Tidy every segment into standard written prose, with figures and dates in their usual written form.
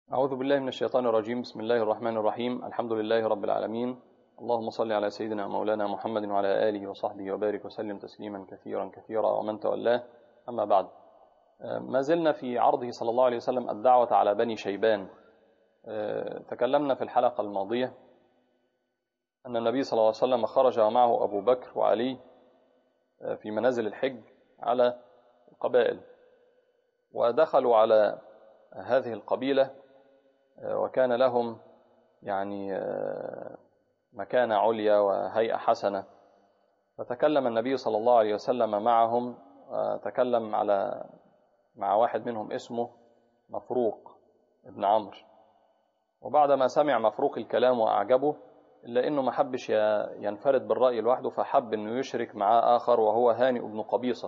أعوذ بالله من الشيطان الرجيم. بسم الله الرحمن الرحيم. الحمد لله رب العالمين. اللهم صل على سيدنا مولانا محمد وعلى آله وصحبه وبارك وسلم تسليما كثيرا كثيرا ومن تولاه. أما بعد، ما زلنا في عرضه صلى الله عليه وسلم الدعوة على بني شيبان. تكلمنا في الحلقة الماضية أن النبي صلى الله عليه وسلم خرج ومعه أبو بكر وعلي في منازل الحج على القبائل، ودخلوا على هذه القبيلة وكان لهم مكانة عليا وهيئة حسنة. فتكلم النبي صلى الله عليه وسلم معهم، تكلم مع واحد منهم اسمه مفروق ابن عمرو. وبعدما سمع مفروق الكلام وأعجبه، إلا أنه ما حبش ينفرد بالرأي لوحده، فحب أنه يشرك معاه آخر وهو هانئ بن قبيصة.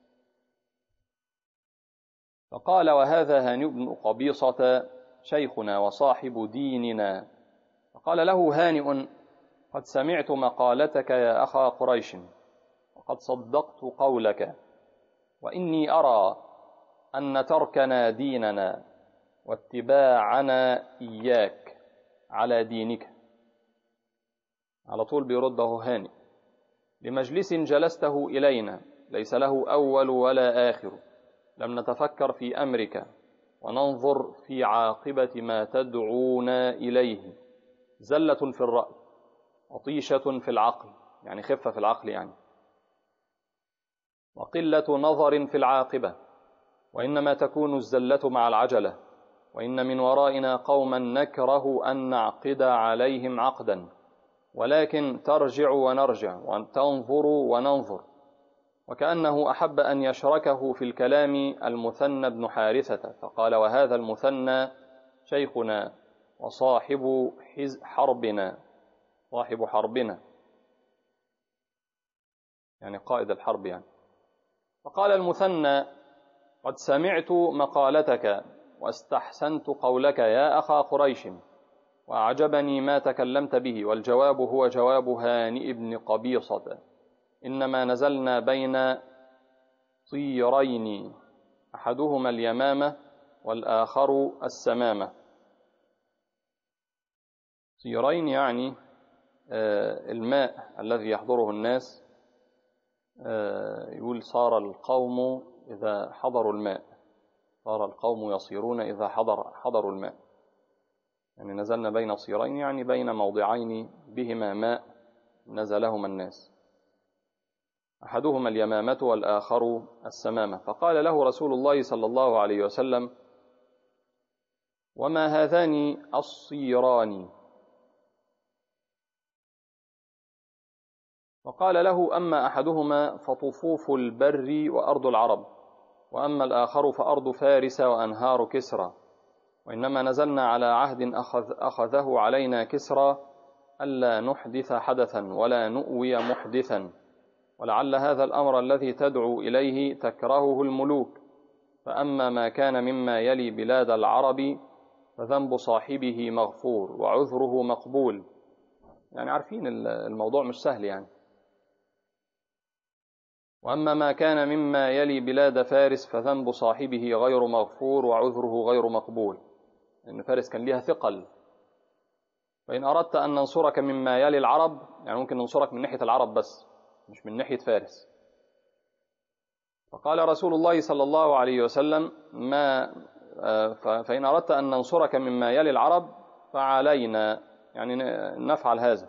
فقال: وهذا هانئ بن قبيصة شيخنا وصاحب ديننا. فقال له هانئ: قد سمعت مقالتك يا أخا قريش، وقد صدقت قولك، وإني أرى أن تركنا ديننا واتباعنا إياك على دينك. على طول بيرده هانئ: لمجلس جلسته إلينا ليس له أول ولا آخر، لم نتفكر في أمرك وننظر في عاقبة ما تدعونا إليه، زلة في الرأي وطيشة في العقل، يعني خفة في العقل وقلة نظر في العاقبة، وإنما تكون الزلة مع العجلة، وإن من ورائنا قوما نكره أن نعقد عليهم عقدا، ولكن ترجع ونرجع وتنظر وننظر. وكأنه أحب أن يشركه في الكلام المثنى بن حارثة، فقال: وهذا المثنى شيخنا وصاحب حربنا، صاحب حربنا يعني قائد الحرب فقال المثنى: قد سمعت مقالتك واستحسنت قولك يا أخا قريش، وأعجبني ما تكلمت به، والجواب هو جواب هانئ بن قبيصة. إنما نزلنا بين طيرين، أحدهما اليمامة والآخر السمامة. طيرين يعني الماء الذي يحضره الناس. يقول: صار القوم إذا حضروا الماء، صار القوم يصيرون إذا حضروا الماء. يعني نزلنا بين صيرين، يعني بين موضعين بهما ماء نزلهما الناس، أحدهما اليمامة والآخر السمامة. فقال له رسول الله صلى الله عليه وسلم: وما هذان الصيران؟ فقال له: أما أحدهما فطفوف البر وأرض العرب، وأما الآخر فأرض فارس وأنهار كسرى، وإنما نزلنا على عهد أخذه علينا كسرى ألا نحدث حدثا ولا نؤوي محدثا، ولعل هذا الأمر الذي تدعو إليه تكرهه الملوك، فأما ما كان مما يلي بلاد العرب فذنب صاحبه مغفور وعذره مقبول. يعني عارفين الموضوع مش سهل وأما ما كان مما يلي بلاد فارس فذنب صاحبه غير مغفور وعذره غير مقبول، لأن فارس كان ليها ثقل. فإن أردت أن ننصرك مما يلي العرب، يعني ممكن ننصرك من ناحية العرب بس، مش من ناحية فارس. فقال رسول الله صلى الله عليه وسلم: فإن أردت أن ننصرك مما يلي العرب فعلينا، يعني نفعل هذا.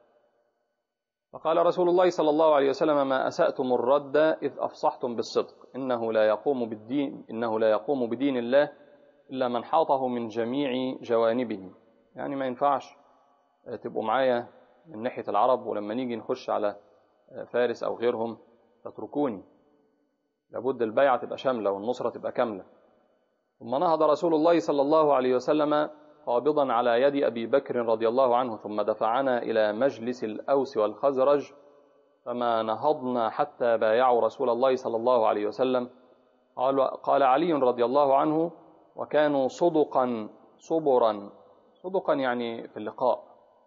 فقال رسول الله صلى الله عليه وسلم: ما أسأتم الرد إذ أفصحتم بالصدق، إنه لا يقوم بدين الله إلا من حاطه من جميع جوانبه. يعني ما ينفعش تبقوا معايا من ناحية العرب، ولما نيجي نخش على فارس أو غيرهم تتركوني. لابد البيعة تبقى شاملة والنصرة تبقى كاملة. ثم نهض رسول الله صلى الله عليه وسلم قابضا على يد أبي بكر رضي الله عنه، ثم دفعنا إلى مجلس الأوس والخزرج، فما نهضنا حتى بايعوا رسول الله صلى الله عليه وسلم. قال علي رضي الله عنه: وكانوا صدقا صبرا. صدقا يعني في اللقاء،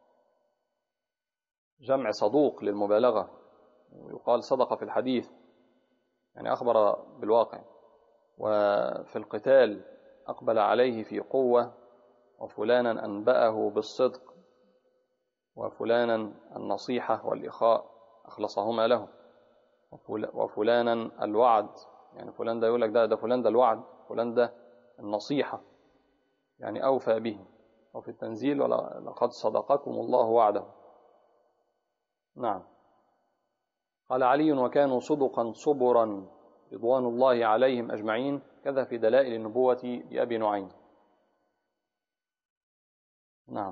جمع صدوق للمبالغة، ويقال صدق في الحديث، يعني أخبر بالواقع. وفي القتال أقبل عليه في قوة وفلانا أنبأه بالصدق، وفلانا النصيحة والإخاء أخلصهما له، وفلانا الوعد، يعني فلان ده يقول لك ده فلان ده الوعد، فلان ده النصيحة يعني أوفى به. وفي التنزيل ولقد صدقكم الله وعده. نعم. قال علي: وكانوا صدقا صبرا رضوان الله عليهم أجمعين. كذا في دلائل النبوة لأبي نعيم. نعم.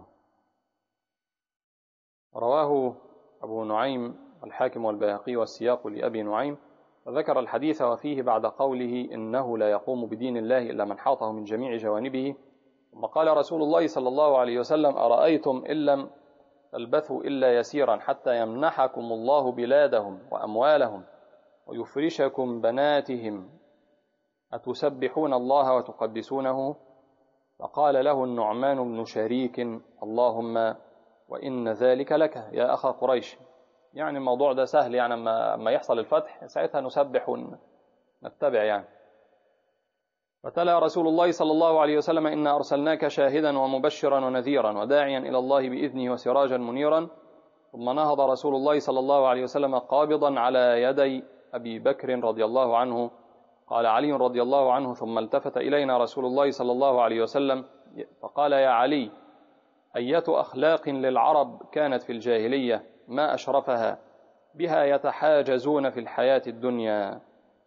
رواه أبو نعيم الحاكم والبيهقي والسياق لأبي نعيم، وذكر الحديث وفيه بعد قوله: إنه لا يقوم بدين الله إلا من حاطه من جميع جوانبه. ثم قال رسول الله صلى الله عليه وسلم: أرأيتم إن لم تلبثوا إلا يسيرا حتى يمنحكم الله بلادهم وأموالهم ويفرشكم بناتهم، أتسبحون الله وتقدسونه؟ فقال له النعمان بن شريك: اللهم وإن ذلك لك يا أخا قريش. يعني الموضوع ده سهل، يعني أما يحصل الفتح ساعتها نسبح ونتبع يعني. فتلا رسول الله صلى الله عليه وسلم: إنا أرسلناك شاهدا ومبشرا ونذيرا وداعيا إلى الله بإذنه وسراجا منيرا. ثم نهض رسول الله صلى الله عليه وسلم قابضا على يدي أبي بكر رضي الله عنه. قال علي رضي الله عنه: ثم التفت إلينا رسول الله صلى الله عليه وسلم فقال: يا علي، أية أخلاق للعرب كانت في الجاهلية ما أشرفها، بها يتحاجزون في الحياة الدنيا،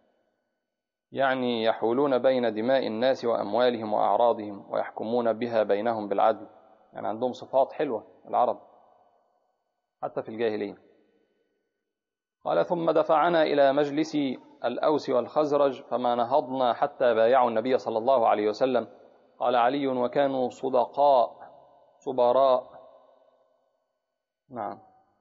يعني يحولون بين دماء الناس وأموالهم وأعراضهم ويحكمون بها بينهم بالعدل. يعني عندهم صفات حلوة العرب حتى في الجاهلية. قال: ثم دفعنا إلى مجلس الأوس والخزرج فما نهضنا حتى بايعوا النبي صلى الله عليه وسلم. قال علي: وكانوا صدقاء صبراء. نعم.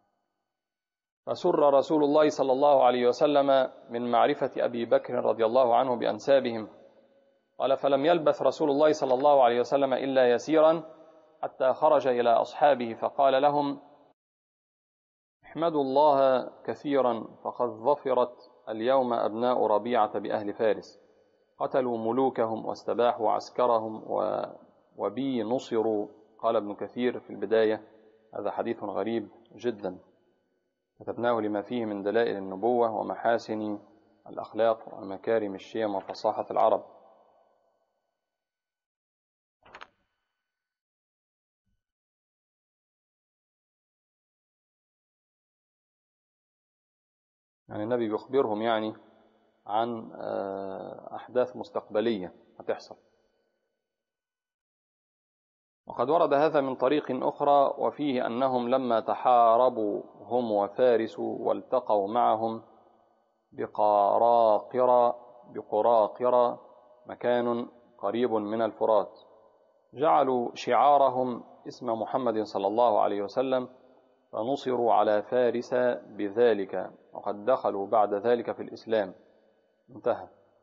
فسر رسول الله صلى الله عليه وسلم من معرفة أبي بكر رضي الله عنه بأنسابهم. قال: فلم يلبث رسول الله صلى الله عليه وسلم إلا يسيرا حتى خرج إلى أصحابه فقال لهم: احمدوا الله كثيرا فقد ظفرت اليوم أبناء ربيعة بأهل فارس، قتلوا ملوكهم واستباحوا عسكرهم وبي نصروا. قال ابن كثير في البداية: هذا حديث غريب جدا، كتبناه لما فيه من دلائل النبوة ومحاسن الأخلاق ومكارم الشيم وفصاحة العرب. يعني النبي بيخبرهم يعني عن أحداث مستقبلية هتحصل. وقد ورد هذا من طريق أخرى، وفيه أنهم لما تحاربوا هم وفارس والتقوا معهم بقراقر مكان قريب من الفرات، جعلوا شعارهم اسم محمد صلى الله عليه وسلم، فنصروا على فارس بذلك، وقد دخلوا بعد ذلك في الإسلام. انتهى.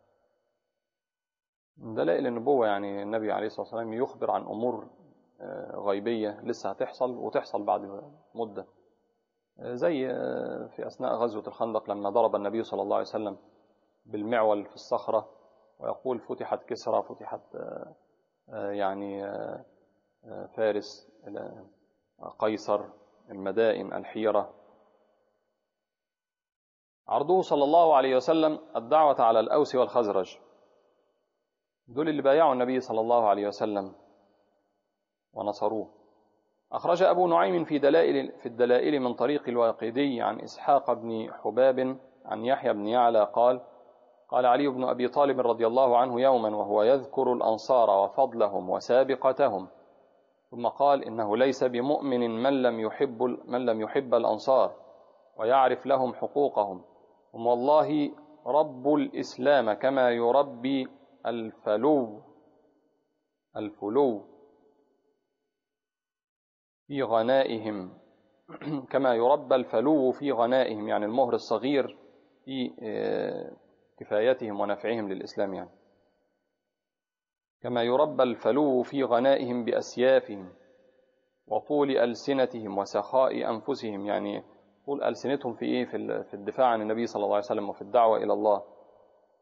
من دلائل النبوة يعني النبي عليه الصلاة والسلام يخبر عن أمور غيبية لسه هتحصل وتحصل بعد مدة، زي في أثناء غزوة الخندق لما ضرب النبي صلى الله عليه وسلم بالمعول في الصخرة ويقول: فتحت كسرى، فتحت يعني فارس، قيصر، المدائن، الحيرة. عرضه صلى الله عليه وسلم الدعوة على الأوس والخزرج، دول اللي بايعوا النبي صلى الله عليه وسلم ونصروه. أخرج أبو نعيم في الدلائل من طريق الواقدي عن إسحاق بن حباب عن يحيى بن يعلى قال: قال علي بن أبي طالب رضي الله عنه يوما وهو يذكر الأنصار وفضلهم وسابقتهم، ثم قال: إنه ليس بمؤمن من لم يحب الأنصار ويعرف لهم حقوقهم، هم والله رب الإسلام كما يربي الفلو في غنائهم، كما يربى الفلو في غنائهم، يعني المهر الصغير في كفايتهم ونفعهم للإسلام، يعني كما يربى الفلو في غنائهم بأسيافهم وطول ألسنتهم وسخاء أنفسهم، يعني طول ألسنتهم في الدفاع عن النبي صلى الله عليه وسلم وفي الدعوة إلى الله.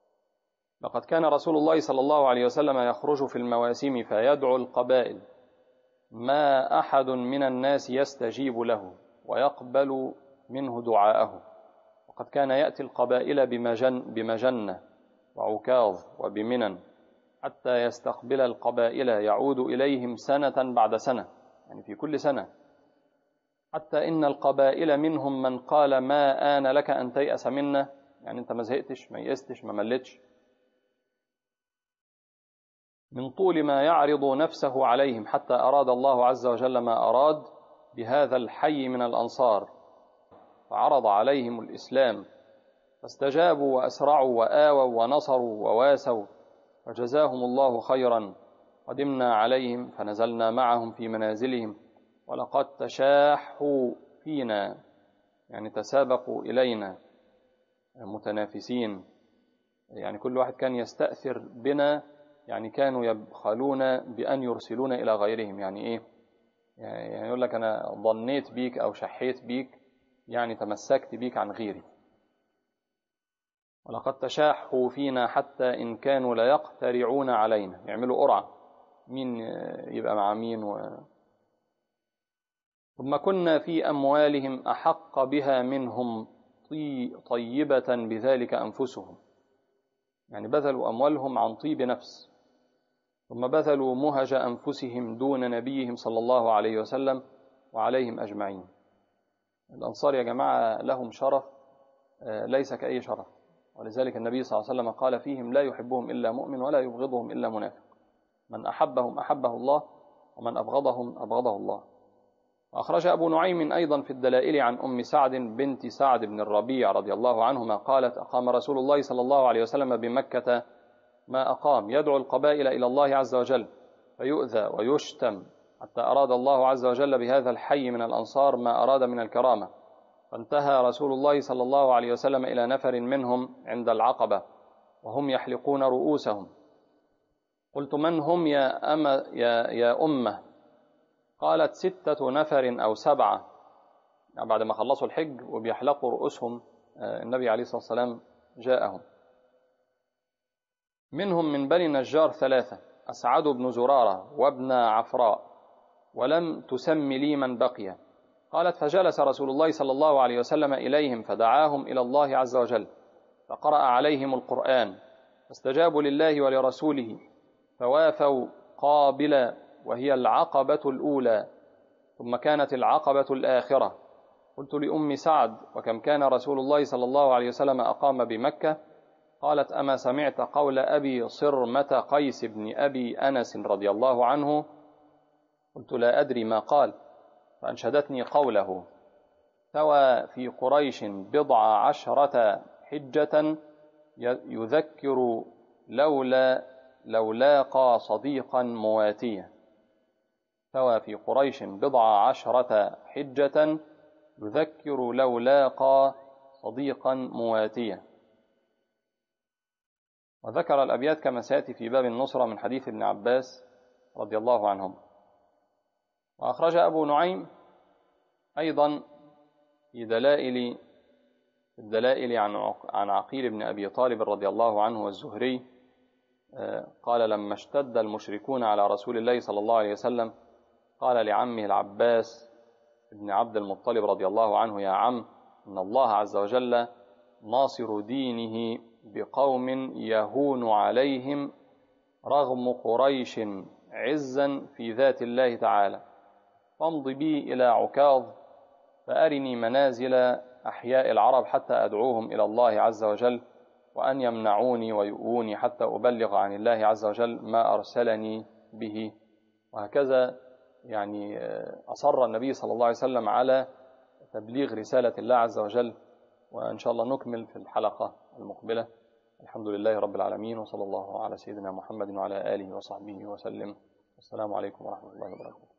لقد كان رسول الله صلى الله عليه وسلم يخرج في المواسم فيدعو القبائل ما أحد من الناس يستجيب له ويقبل منه دعاءه، وقد كان يأتي القبائل بمجنة وعكاظ وبمنن حتى يستقبل القبائل يعود إليهم سنة بعد سنة، يعني في كل سنة، حتى إن القبائل منهم من قال ما آن لك أن تيأس منا، يعني أنت ما زهقتش ما يأستش ما ملتش، من طول ما يعرض نفسه عليهم، حتى أراد الله عز وجل ما أراد بهذا الحي من الأنصار، فعرض عليهم الإسلام فاستجابوا وأسرعوا وآووا ونصروا وواسوا، فجزاهم الله خيرا. قدمنا عليهم فنزلنا معهم في منازلهم، ولقد تشاحوا فينا، يعني تسابقوا إلينا متنافسين، يعني كل واحد كان يستأثر بنا، يعني كانوا يبخلون بأن يرسلون إلى غيرهم. يعني إيه؟ يعني يقول لك أنا ظنيت بيك أو شحيت بيك، يعني تمسكت بيك عن غيري. ولقد تشاحوا فينا حتى إن كانوا ليقترعون علينا، يعملوا قرعة مين يبقى مع مين ثم كنا في أموالهم أحق بها منهم طيبة بذلك أنفسهم، يعني بذلوا أموالهم عن طيب نفس، ثم بذلوا مهج أنفسهم دون نبيهم صلى الله عليه وسلم وعليهم أجمعين. الأنصار يا جماعة لهم شرف ليس كأي شرف، ولذلك النبي صلى الله عليه وسلم قال فيهم لا يحبهم إلا مؤمن ولا يبغضهم إلا منافق، من أحبهم أحبه الله ومن أبغضهم أبغضه الله. وأخرج أبو نعيم أيضا في الدلائل عن أم سعد بنت سعد بن الربيع رضي الله عنهما قالت أقام رسول الله صلى الله عليه وسلم بمكة ما أقام، يدعو القبائل إلى الله عز وجل فيؤذى ويشتم، حتى أراد الله عز وجل بهذا الحي من الأنصار ما أراد من الكرامة، فانتهى رسول الله صلى الله عليه وسلم إلى نفر منهم عند العقبة وهم يحلقون رؤوسهم. قلت من هم يا أمة؟ قالت 6 نفر أو 7، يعني بعد ما خلصوا الحج وبيحلقوا رؤوسهم النبي عليه الصلاة والسلام جاءهم. منهم من بني النجار 3، أسعد بن زرارة وابن عفراء، ولم تسم لي من بقي. قالت فجلس رسول الله صلى الله عليه وسلم إليهم فدعاهم إلى الله عز وجل، فقرأ عليهم القرآن، فاستجابوا لله ولرسوله، فوافوا قابل وهي العقبة الأولى، ثم كانت العقبة الآخرة. قلت لأم سعد وكم كان رسول الله صلى الله عليه وسلم أقام بمكة؟ قالت أما سمعت قول أبي صرمة قيس بن أبي أنس رضي الله عنه؟ قلت لا أدري ما قال، فأنشدتني قوله ثوى في قريش 10 حجة يذكر لو لاقى صديقا مواتيا، ثوى في قريش 10 حجة يذكر لو لاقى صديقا مواتيا. وذكر الأبيات كما سيأتي في باب النصرة من حديث ابن عباس رضي الله عنهم. وأخرج أبو نعيم أيضا في الدلائل عن عقيل بن أبي طالب رضي الله عنه والزهري قال لما اشتد المشركون على رسول الله صلى الله عليه وسلم قال لعمه العباس بن عبد المطلب رضي الله عنه يا عم، إن الله عز وجل ناصر دينه بقوم يهون عليهم رغم قريش عزا في ذات الله تعالى، فامض بي إلى عكاظ فأرني منازل أحياء العرب حتى أدعوهم إلى الله عز وجل، وأن يمنعوني ويؤوني حتى أبلغ عن الله عز وجل ما أرسلني به. وهكذا يعني أصر النبي صلى الله عليه وسلم على تبليغ رسالة الله عز وجل. وإن شاء الله نكمل في الحلقة المقبلة. الحمد لله رب العالمين، وصلى الله على سيدنا محمد وعلى آله وصحبه وسلم. السلام عليكم ورحمة الله وبركاته.